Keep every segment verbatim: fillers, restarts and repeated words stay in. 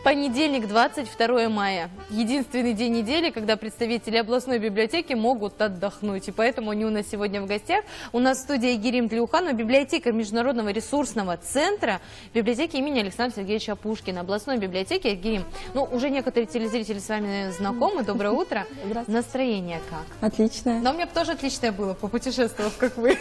Понедельник, двадцать второе мая. Единственный день недели, когда представители областной библиотеки могут отдохнуть. И поэтому они у нас сегодня в гостях. У нас в студии Игерим Тлеуханова, библиотекарь Международного ресурсного центра библиотеки имени Александра Сергеевича Пушкина. Областной библиотеки. Игерим, ну, уже некоторые телезрители с вами знакомы. Доброе утро. Настроение как? Отличное. Но у меня тоже отличное было, попутешествовав, как вы.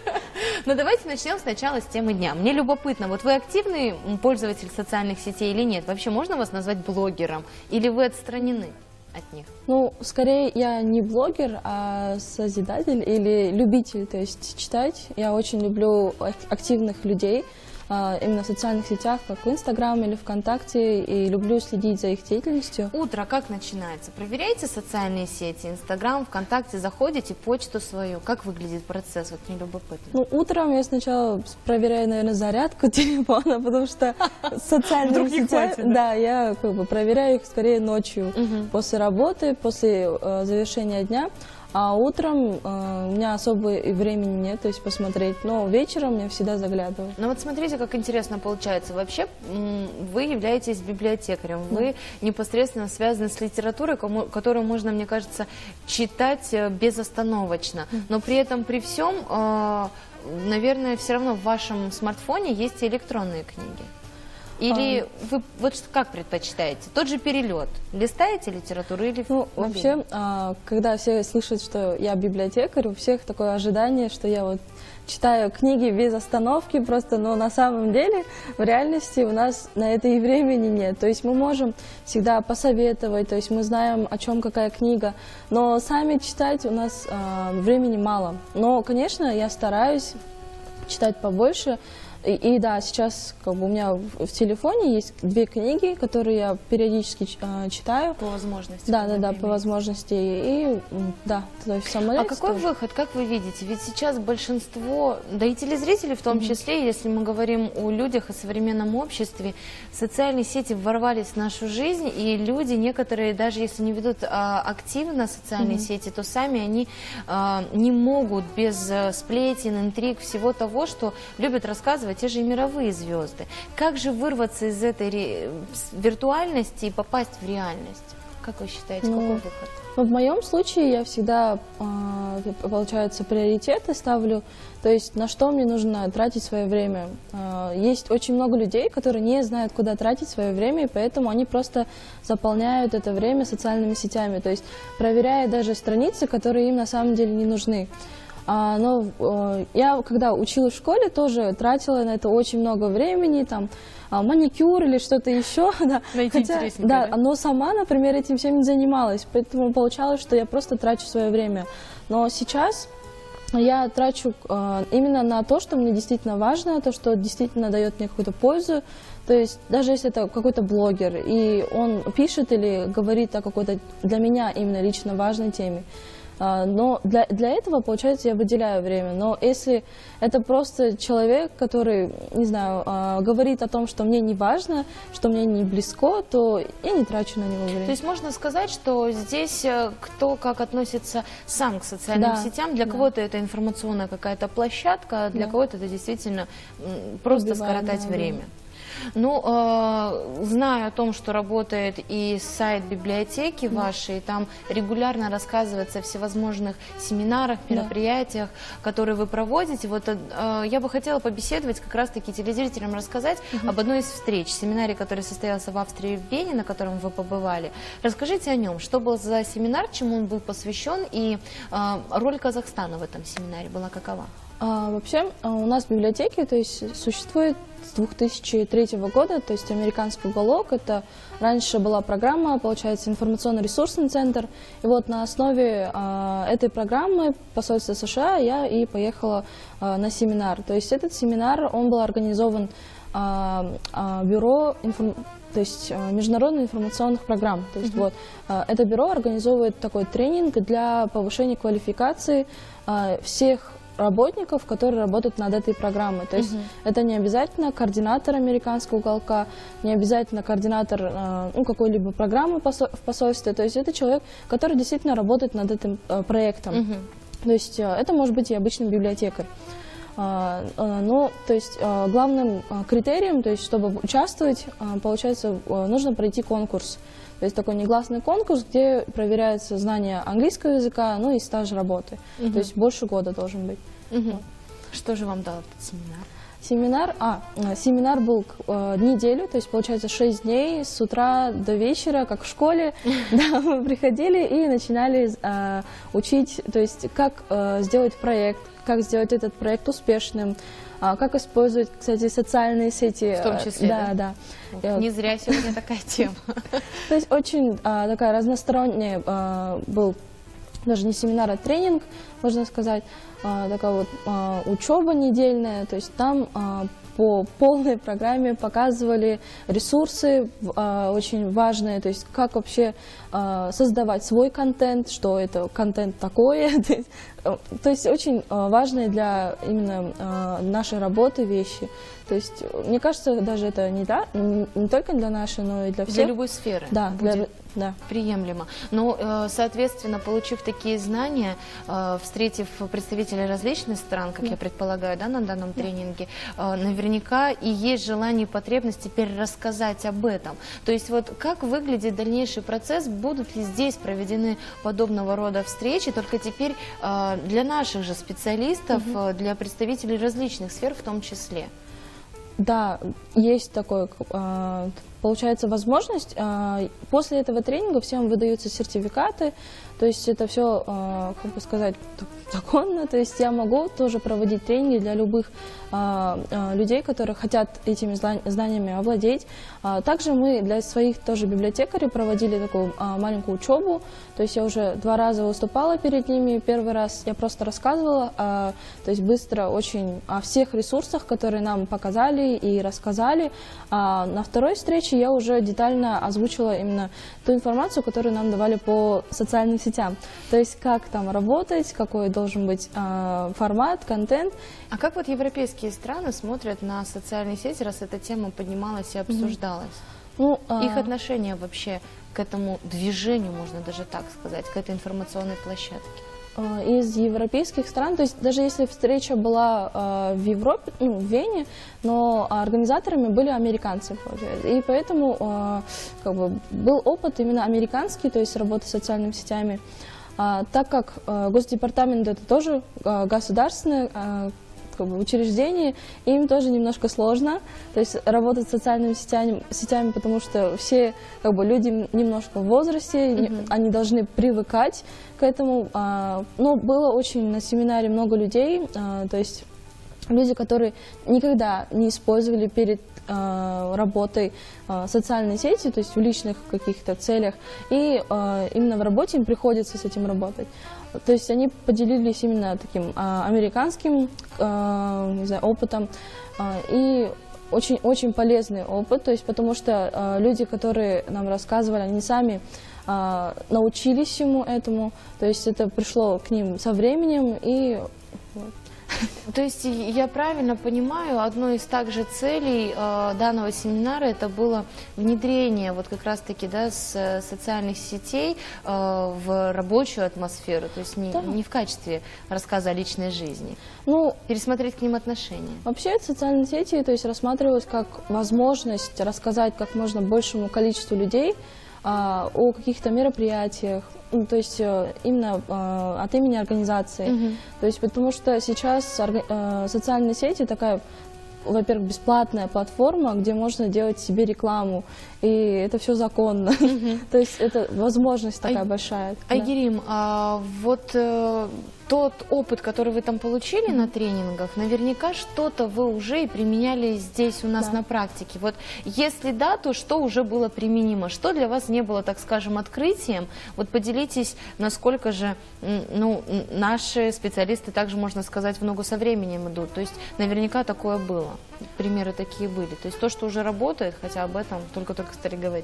Но давайте начнем сначала с темы дня. Мне любопытно, вот вы активный пользователь социальных сетей или нет? Вообще можно вас назвать блогером? Или вы отстранены от них? Ну, скорее, я не блогер, а созидатель или любитель, то есть читать. Я очень люблю активных людей, именно в социальных сетях, как в Инстаграм или ВКонтакте, и люблю следить за их деятельностью. Утро как начинается? Проверяете социальные сети, Инстаграм, ВКонтакте, заходите, почту свою. Как выглядит процесс? Вот мне любопытно. Ну, утром я сначала проверяю, наверное, зарядку телефона, потому что социальные сети, да, я как бы проверяю их скорее ночью, после работы, после завершения дня. А утром э, у меня особо и времени нет, то есть посмотреть, но вечером я всегда заглядываю. Ну вот смотрите, как интересно получается. Вообще вы являетесь библиотекарем, вы непосредственно связаны с литературой, кому, которую можно, мне кажется, читать безостановочно. Но при этом, при всем, э, наверное, все равно в вашем смартфоне есть и электронные книги. Или а... вы вот как предпочитаете? Тот же перелет. Листаете литературу или ну, вообще, а, когда все слышат, что я библиотекарь, у всех такое ожидание, что я вот читаю книги без остановки просто, но на самом деле в реальности у нас на это и времени нет. То есть мы можем всегда посоветовать, то есть мы знаем, о чем какая книга, но сами читать у нас а, времени мало. Но, конечно, я стараюсь читать побольше. И, и да, сейчас как бы у меня в, в телефоне есть две книги, которые я периодически э, читаю. По возможности. Да, да, да, по возможности. И да, то есть в самолете. А какой тоже. выход, как вы видите? Ведь сейчас большинство, да и телезрители в том mm-hmm. числе, если мы говорим о людях, о современном обществе, социальные сети ворвались в нашу жизнь, и люди, некоторые, даже если не ведут а, активно социальные mm-hmm. сети, то сами они а, не могут без а, сплетен, интриг, всего того, что любят рассказывать те же и мировые звезды. Как же вырваться из этой виртуальности и попасть в реальность? Как вы считаете, ну, какой выход? Ну, в моем случае я всегда, получается, приоритеты ставлю, то есть на что мне нужно тратить свое время. Есть очень много людей, которые не знают, куда тратить свое время, и поэтому они просто заполняют это время социальными сетями, то есть проверяя даже страницы, которые им на самом деле не нужны. А, но э, я, когда училась в школе, тоже тратила на это очень много времени, там, а, маникюр или что-то еще. Да. Хотя, да, да, но сама, например, этим всем не занималась, поэтому получалось, что я просто трачу свое время. Но сейчас я трачу э, именно на то, что мне действительно важно, то, что действительно дает мне какую-то пользу. То есть даже если это какой-то блогер, и он пишет или говорит о какой-то для меня именно лично важной теме, но для, для этого, получается, я выделяю время. Но если это просто человек, который, не знаю, говорит о том, что мне не важно, что мне не близко, то я не трачу на него время. То есть можно сказать, что здесь кто как относится сам к социальным да, сетям. Для да. кого-то это информационная какая-то площадка, для да. кого-то это действительно просто Убиваем, скоротать да, время. Ну, э, знаю о том, что работает и сайт библиотеки да. вашей, там регулярно рассказывается о всевозможных семинарах, мероприятиях, да. которые вы проводите. Вот э, я бы хотела побеседовать, как раз-таки телезрителям рассказать угу. об одной из встреч, семинаре, который состоялся в Австрии, в Вене, на котором вы побывали. Расскажите о нем, что был за семинар, чему он был посвящен, и э, роль Казахстана в этом семинаре была какова? А, вообще, у нас в библиотеке, то есть, существует с две тысячи третьего года, то есть американский уголок. Это раньше была программа, получается, информационно-ресурсный центр. И вот на основе а, этой программы посольства США я и поехала а, на семинар. То есть этот семинар, он был организован а, а, бюро информ... то есть международных информационных программ. То есть, mm-hmm. вот, это бюро организовывает такой тренинг для повышения квалификации а, всех работников, которые работают над этой программой. То есть uh-huh. это не обязательно координатор американского уголка, не обязательно координатор э, ну, какой-либо программы посо- в посольстве. То есть это человек, который действительно работает над этим э, проектом. Uh-huh. То есть э, это может быть и обычный библиотекарь. Но, то есть, главным критерием, то есть, чтобы участвовать, получается, нужно пройти конкурс. То есть такой негласный конкурс, где проверяется знание английского языка, ну и стаж работы. Угу. То есть больше года должен быть. Угу. Что же вам дал этот семинар? Семинар, а, семинар был э, неделю, то есть получается шесть дней с утра до вечера, как в школе. Да, мы приходили и начинали э, учить, то есть как э, сделать проект, как сделать этот проект успешным, э, как использовать, кстати, социальные сети. В том числе, да, да. да. Не зря сегодня такая тема. То есть очень э, такая разносторонняя э, был, даже не семинар, а тренинг, можно сказать. Такая вот а, учеба недельная, то есть там а, по полной программе показывали ресурсы а, очень важные, то есть как вообще а, создавать свой контент, что это контент такое, то есть, то есть очень а, важные для именно а, нашей работы вещи. То есть, мне кажется, даже это не, да, не, не только для нашей, но и для всех. Для любой сферы. Да, для, да. Приемлемо. Но, соответственно, получив такие знания, встретив представителей различных стран, как да. я предполагаю, да, на данном да. тренинге, наверняка и есть желание и потребность теперь рассказать об этом. То есть, вот как выглядит дальнейший процесс, будут ли здесь проведены подобного рода встречи, только теперь для наших же специалистов, угу. для представителей различных сфер в том числе? Да, есть такое, получается, возможность. После этого тренинга всем выдаются сертификаты, то есть это все, как бы сказать, законно, то есть я могу тоже проводить тренинги для любых людей, которые хотят этими знаниями овладеть. Также мы для своих тоже библиотекарей проводили такую маленькую учебу, то есть я уже два раза выступала перед ними, первый раз я просто рассказывала, то есть быстро очень о всех ресурсах, которые нам показали и рассказали. А на второй встрече я уже детально озвучила именно ту информацию, которую нам давали по социальным сетям, то есть как там работать, какой должен быть формат, контент. А как вот европейские страны смотрят на социальные сети, раз эта тема поднималась и обсуждалась? Ну, их а... отношение вообще к этому движению, можно даже так сказать, к этой информационной площадке? Из европейских стран, то есть даже если встреча была э, в Европе, ну, в Вене, но организаторами были американцы, получается. И поэтому э, как бы, был опыт именно американский, то есть работы с социальными сетями. А, так как э, Госдепартамент это тоже э, государственное э, как бы, учреждение, им тоже немножко сложно, то есть работать с социальными сетями, сетями потому что все как бы, люди немножко в возрасте, mm-hmm. они должны привыкать к этому. А, но было очень на семинаре много людей, а, то есть люди, которые никогда не использовали перед а, работой а, социальные сети, то есть в личных каких-то целях, и а, именно в работе им приходится с этим работать. То есть они поделились именно таким а, американским а, не знаю, опытом а, и очень-очень полезный опыт, то есть потому что а, люди, которые нам рассказывали, они сами а, научились всему этому, то есть это пришло к ним со временем и вот. То есть я правильно понимаю, одной из также целей э, данного семинара это было внедрение вот как раз-таки да, с социальных сетей э, в рабочую атмосферу, то есть не, да. не в качестве рассказа о личной жизни, ну, пересмотреть к ним отношения. Вообще социальные сети то есть, рассматривалось как возможность рассказать как можно большему количеству людей а, о каких-то мероприятиях, ну, то есть именно а, от имени организации. Mm-hmm. То есть потому что сейчас а, социальные сети такая, во-первых, бесплатная платформа, где можно делать себе рекламу, и это все законно. Mm-hmm. То есть это возможность такая а, большая. Айгерим, а вот э, тот опыт, который вы там получили mm-hmm. на тренингах, наверняка что-то вы уже и применяли здесь у нас да. на практике. Вот если да, то что уже было применимо? Что для вас не было, так скажем, открытием? Вот поделитесь, насколько же ну, наши специалисты, также можно сказать, в ногу со временем идут. То есть наверняка такое было. Примеры такие были. То есть то, что уже работает, хотя об этом только-только стали говорить.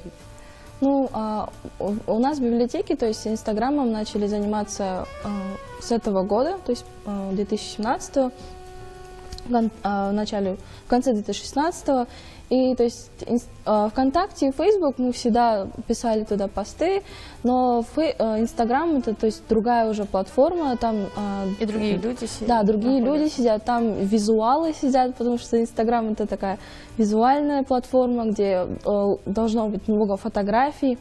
Ну, а, у нас в библиотеке, то есть Инстаграмом начали заниматься а, с этого года, то есть а, две тысячи семнадцатого. в начале, в конце две тысячи шестнадцатого. И то есть ВКонтакте и Facebook мы всегда писали туда посты, но Инстаграм это то есть другая уже платформа, там и другие люди сидят. Да, другие находятся. люди сидят, там визуалы сидят, потому что Инстаграм это такая визуальная платформа, где должно быть много фотографий.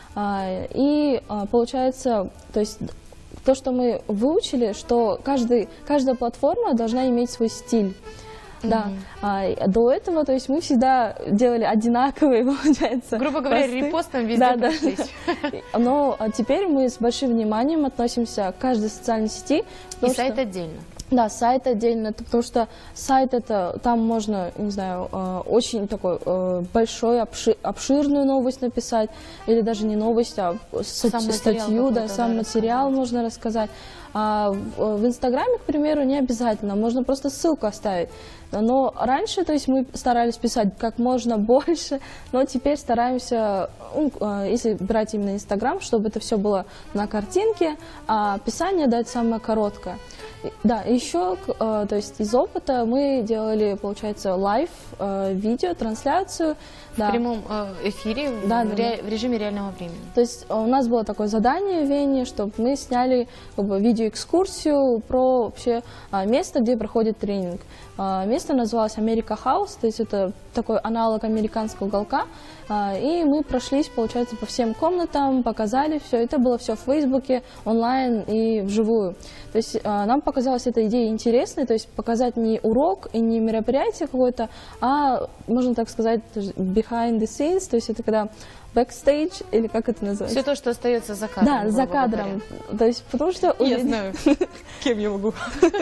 И получается, то есть то, что мы выучили, что каждый, каждая платформа должна иметь свой стиль. Да, mm-hmm. а, до этого, то есть мы всегда делали одинаковые, получается. Грубо говоря, посты. Репостом везде да, прошлись. Да. Но а теперь мы с большим вниманием относимся к каждой социальной сети. И сайт что... отдельно. Да, сайт отдельно, потому что сайт это, там можно, не знаю, очень такой большой, обширную новость написать, или даже не новость, а статью, да, сам материал можно рассказать. А в Инстаграме, к примеру, не обязательно, можно просто ссылку оставить. Но раньше, то есть мы старались писать как можно больше, но теперь стараемся, если брать именно Инстаграм, чтобы это все было на картинке, а описание дать самое короткое. Да, еще, то есть из опыта мы делали, получается, лайв, видео, трансляцию. В да. прямом эфире, да, в, да, ре, в режиме реального времени. То есть у нас было такое задание в Вене, чтобы мы сняли как бы, видеоэкскурсию про вообще место, где проходит тренинг. Место называлось Америка Хаус, то есть это такой аналог американского уголка. И мы прошлись, получается, по всем комнатам, показали все. Это было все в Фейсбуке, онлайн и вживую. То есть нам показалась эта идея интересной, то есть показать не урок и не мероприятие какое-то, а, можно так сказать, behind the scenes, то есть это когда backstage, или как это называется? Все то, что остается за кадром. Да, за кадром. Говоря. То есть потому что... Я знаю, кем я могу.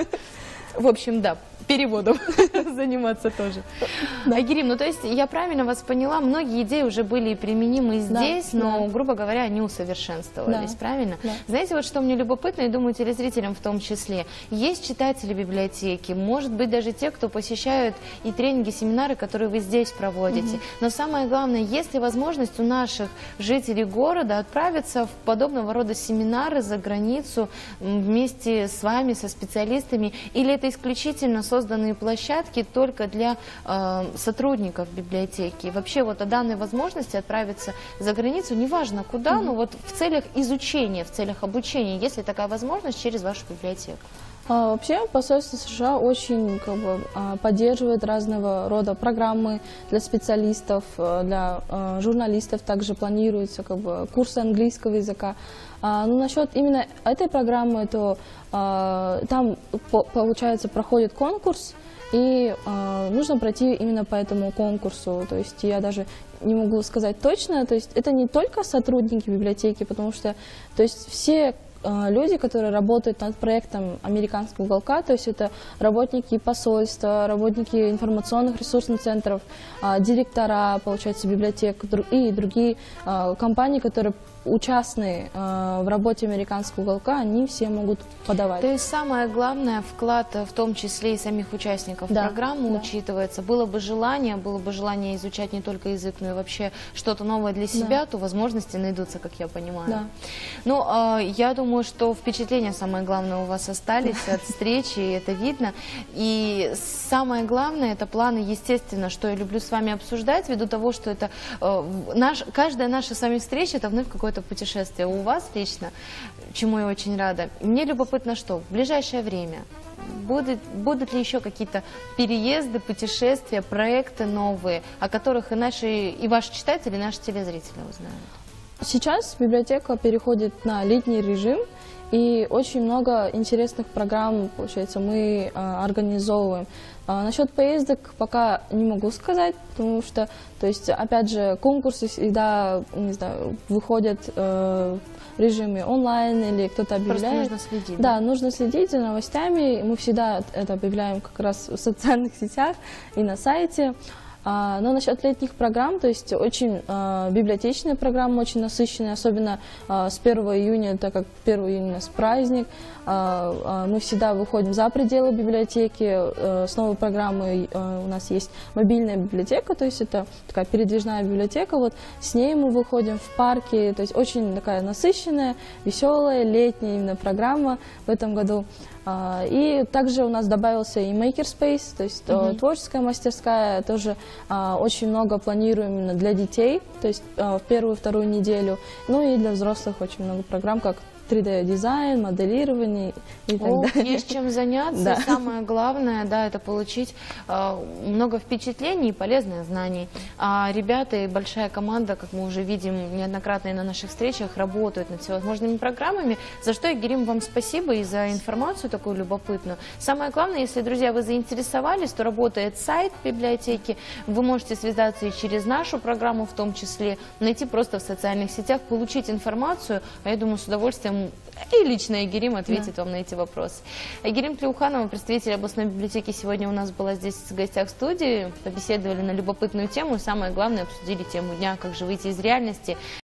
В общем, да. Переводом заниматься тоже. Да. Айгерим, ну то есть я правильно вас поняла, многие идеи уже были применимы здесь, да, но, да. грубо говоря, они усовершенствовались, да. правильно? Да. Знаете, вот что мне любопытно, и думаю, телезрителям в том числе, есть читатели библиотеки, может быть, даже те, кто посещают и тренинги, семинары, которые вы здесь проводите, угу. но самое главное, есть ли возможность у наших жителей города отправиться в подобного рода семинары за границу вместе с вами, со специалистами, или это исключительно созданные площадки только для э, сотрудников библиотеки. И вообще вот о данной возможности отправиться за границу, неважно куда, mm-hmm. но вот в целях изучения, в целях обучения, есть ли такая возможность через вашу библиотеку? А, вообще посольство США очень как бы, поддерживает разного рода программы для специалистов, для э, журналистов, также планируются как бы, курсы английского языка. А, ну, насчет именно этой программы, то а, там, по, получается, проходит конкурс, и а, нужно пройти именно по этому конкурсу. То есть я даже не могу сказать точно, то есть это не только сотрудники библиотеки, потому что то есть все люди, которые работают над проектом американского уголка, то есть это работники посольства, работники информационных ресурсных центров, директора, получается, библиотек и другие компании, которые участные э, в работе американского уголка, они все могут подавать. То есть самое главное, вклад в том числе и самих участников да, программы да. учитывается. Было бы желание, было бы желание изучать не только язык, но и вообще что-то новое для себя, да. то возможности найдутся, как я понимаю. Да. Ну, э, я думаю, что впечатления самое главное у вас остались от встречи, и это видно. И самое главное, это планы, естественно, что я люблю с вами обсуждать, ввиду того, что это э, наш, каждая наша с вами встреча, это вновь какое-то путешествие у вас лично, чему я очень рада. Мне любопытно, что в ближайшее время будут, будут ли еще какие-то переезды, путешествия, проекты новые, о которых и наши, и ваши читатели, и наши телезрители узнают? Сейчас библиотека переходит на летний режим, и очень много интересных программ, получается, мы а, организовываем. А, насчет поездок пока не могу сказать, потому что, то есть, опять же, конкурсы всегда, не знаю, выходят э, в режиме онлайн или кто-то объявляет. Просто нужно следить. Да, да, нужно следить за новостями. Мы всегда это объявляем как раз в социальных сетях и на сайте. А, но насчет летних программ, то есть очень а, библиотечная программа, очень насыщенная, особенно а, с первого июня, так как первого июня у нас праздник, а, а, мы всегда выходим за пределы библиотеки, а, с новой программой а, у нас есть мобильная библиотека, то есть это такая передвижная библиотека, вот с ней мы выходим в парки, то есть очень такая насыщенная, веселая, летняя именно программа в этом году. А, и также у нас добавился и Makerspace, то есть mm-hmm. творческая мастерская, тоже а, очень много планируем именно для детей, то есть а, в первую, вторую неделю, ну и для взрослых очень много программ, как три дэ дизайн, моделирование и так О, далее. Есть чем заняться. Да. Самое главное, да, это получить э, много впечатлений и полезных знаний. А ребята и большая команда, как мы уже видим неоднократно и на наших встречах, работают над всевозможными программами, за что, Игерим, вам спасибо и за информацию такую любопытную. Самое главное, если, друзья, вы заинтересовались, то работает сайт библиотеки, вы можете связаться и через нашу программу в том числе, найти просто в социальных сетях, получить информацию, а я думаю, с удовольствием и лично Игерим ответит да. вам на эти вопросы. Игерим Тлеуханова, представитель областной библиотеки, сегодня у нас была здесь в гостях в студии. Побеседовали на любопытную тему и, самое главное, обсудили тему дня, как же выйти из реальности.